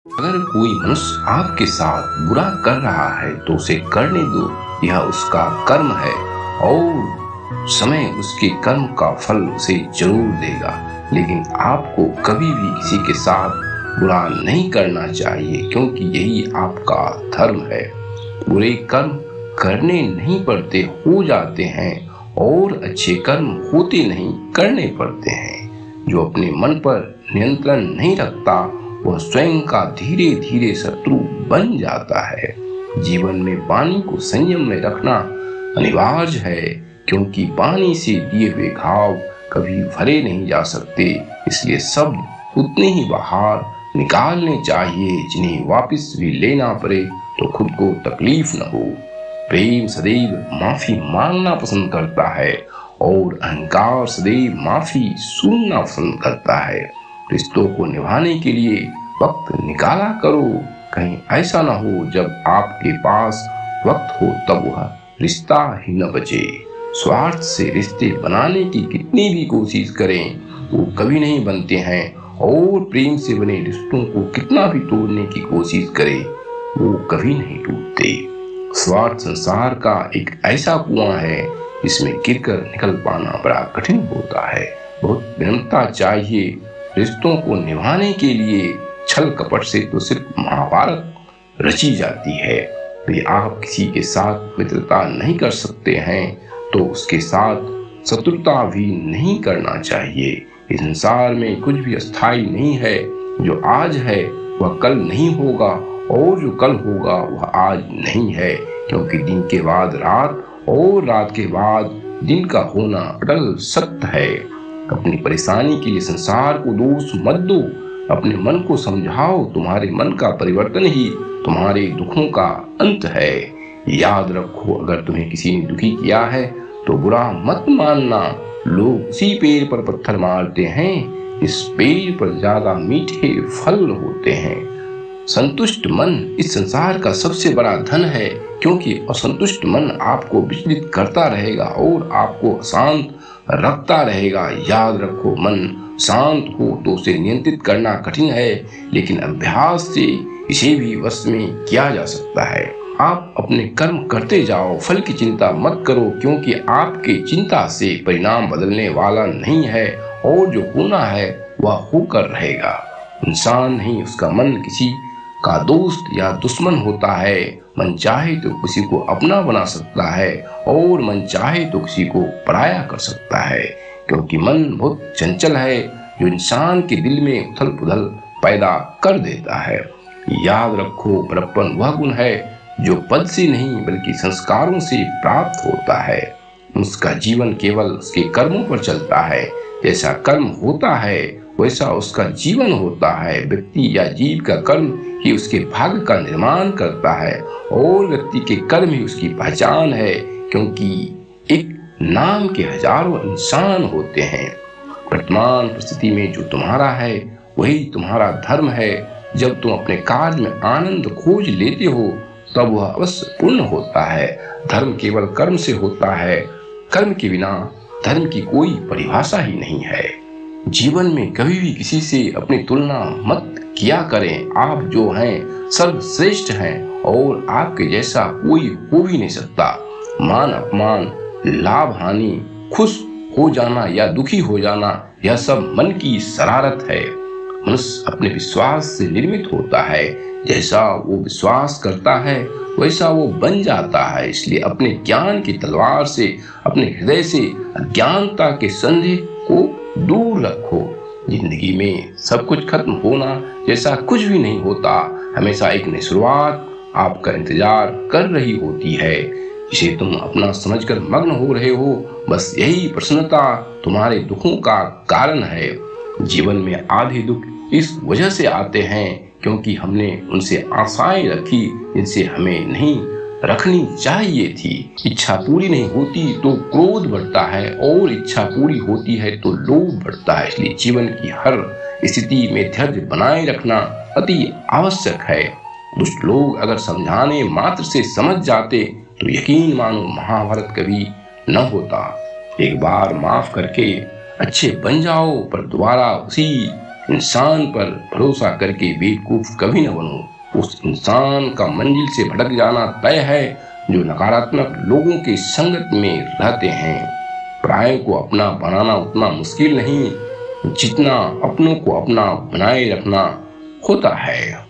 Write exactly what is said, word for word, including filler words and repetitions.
अगर कोई मनुष्य आपके साथ बुरा कर रहा है तो उसे करने दो, यह उसका कर्म है और समय उसके कर्म का फल उसे जरूर देगा। लेकिन आपको कभी भी किसी के साथ बुरा नहीं करना चाहिए, क्योंकि यही आपका धर्म है। बुरे कर्म करने नहीं पड़ते, हो जाते हैं, और अच्छे कर्म होते नहीं, करने पड़ते हैं। जो अपने मन पर नियंत्रण नहीं रखता वह स्वयं का धीरे धीरे शत्रु बन जाता है। जीवन में वाणी को संयम में रखना अनिवार्य है, क्योंकि वाणी से दिए हुए घाव कभी भरे नहीं जा सकते। इसलिए शब्द उतने ही बाहर निकालने चाहिए जिन्हें वापस भी लेना पड़े तो खुद को तकलीफ न हो। प्रेम सदैव माफी मांगना पसंद करता है और अहंकार सदैव माफी सुनना पसंद करता है। रिश्तों को निभाने के लिए वक्त निकाला करो। कहीं ऐसा ना हो जब आपके पास वक्त हो तब वह रिश्ता ही न बचे। स्वार्थ से रिश्ते बनाने की कितनी भी कोशिश करें वो कभी नहीं बनते हैं, और प्रेम से बने रिश्तों को कितना भी तोड़ने की कोशिश करें वो कभी नहीं टूटते। स्वार्थ संसार का एक ऐसा कुआं है जिसमें गिरकर निकल पाना बड़ा कठिन होता है। बहुत विनम्रता चाहिए रिश्तों को निभाने के लिए। छल कपट से तो सिर्फ महाभारत रची जाती है। यदि आप किसी के साथ मित्रता नहीं कर सकते हैं तो उसके साथ शत्रुता भी नहीं करना चाहिए। इस संसार में कुछ भी अस्थायी नहीं है। जो आज है वह कल नहीं होगा, और जो कल होगा वह आज नहीं है, क्योंकि दिन के बाद रात और रात के बाद दिन का होना अटल सत्य है। अपनी परेशानी के लिए संसार को दोष मत दो, अपने मन को समझाओ। तुम्हारे मन का परिवर्तन ही तुम्हारे दुखों का अंत है। याद रखो, अगर तुम्हें किसी ने दुखी किया है तो बुरा मत मानना। लोग उसी पेड़ पर पत्थर मारते हैं, इस पेड़ पर ज्यादा मीठे फल होते हैं। संतुष्ट मन इस संसार का सबसे बड़ा धन है, क्योंकि असंतुष्ट मन आपको विचलित करता रहेगा और आपको अशांत रखता रहेगा। याद रखो, मन शांत हो तो उसे नियंत्रित करना कठिन है, लेकिन अभ्यास से इसे भी वश में किया जा सकता है। आप अपने कर्म करते जाओ, फल की चिंता मत करो, क्योंकि आपके चिंता से परिणाम बदलने वाला नहीं है, और जो होना है वह होकर रहेगा। इंसान नहीं, उसका मन किसी का दोस्त या दुश्मन होता है। मन चाहे तो किसी को अपना बना सकता है, और मन चाहे तो किसी को पराया कर सकता है, क्योंकि मन बहुत चंचल है जो इंसान के दिल में उथल पुथल पैदा कर देता है। याद रखो, बड़प्पन वह गुण है जो पद से नहीं बल्कि संस्कारों से प्राप्त होता है। उसका जीवन केवल उसके कर्मों पर चलता है। जैसा कर्म होता है वैसा उसका जीवन होता है। व्यक्ति या जीव का कर्म ही उसके भाग्य का निर्माण करता है, और व्यक्ति के कर्म ही उसकी पहचान है, क्योंकि एक नाम के हजारों इंसान होते हैं। वर्तमान परिस्थिति में जो तुम्हारा है वही तुम्हारा धर्म है। जब तुम अपने कार्य में आनंद खोज लेते हो तब वह अवश्य पूर्ण होता है। धर्म केवल कर्म से होता है, कर्म के बिना धर्म की कोई परिभाषा ही नहीं है। जीवन में कभी भी किसी से अपनी तुलना मत किया करें। आप जो हैं सर्वश्रेष्ठ हैं, और आपके जैसा कोई हो भी नहीं सकता। मान अपमान, लाभ हानि, खुश हो जाना या दुखी हो जाना, यह सब मन की शरारत है। मनुष्य अपने विश्वास से निर्मित होता है। जैसा वो विश्वास करता है वैसा वो बन जाता है। इसलिए अपने ज्ञान की तलवार से, अपने हृदय से अज्ञानता के संदेह को दूर रखो। जिंदगी में सब कुछ खत्म होना जैसा कुछ भी नहीं होता। हमेशा एक नई शुरुआत आपका इंतजार कर रही होती है, जिसे तुम अपना समझकर मग्न हो रहे हो। बस यही प्रसन्नता तुम्हारे दुखों का कारण है। जीवन में आधे दुख इस वजह से आते हैं क्योंकि हमने उनसे आशाएं रखी जिनसे हमें नहीं रखनी चाहिए थी। इच्छा पूरी नहीं होती तो क्रोध बढ़ता है, और इच्छा पूरी होती है तो लोभ बढ़ता है। इसलिए जीवन की हर स्थिति में धैर्य बनाए रखना अति आवश्यक है। दुष्ट लोग अगर समझाने मात्र से समझ जाते तो यकीन मानो महाभारत कभी न होता। एक बार माफ करके अच्छे बन जाओ, पर दोबारा उसी इंसान पर भरोसा करके बेवकूफ कभी न बनो। उस इंसान का मंजिल से भटक जाना तय है जो नकारात्मक लोगों की संगत में रहते हैं। पराये को अपना बनाना उतना मुश्किल नहीं जितना अपनों को अपना बनाए रखना होता है।